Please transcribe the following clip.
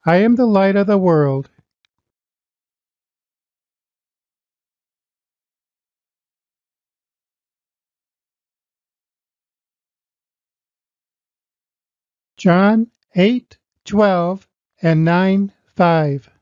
I am the light of the world. John 8:12 and 9:5.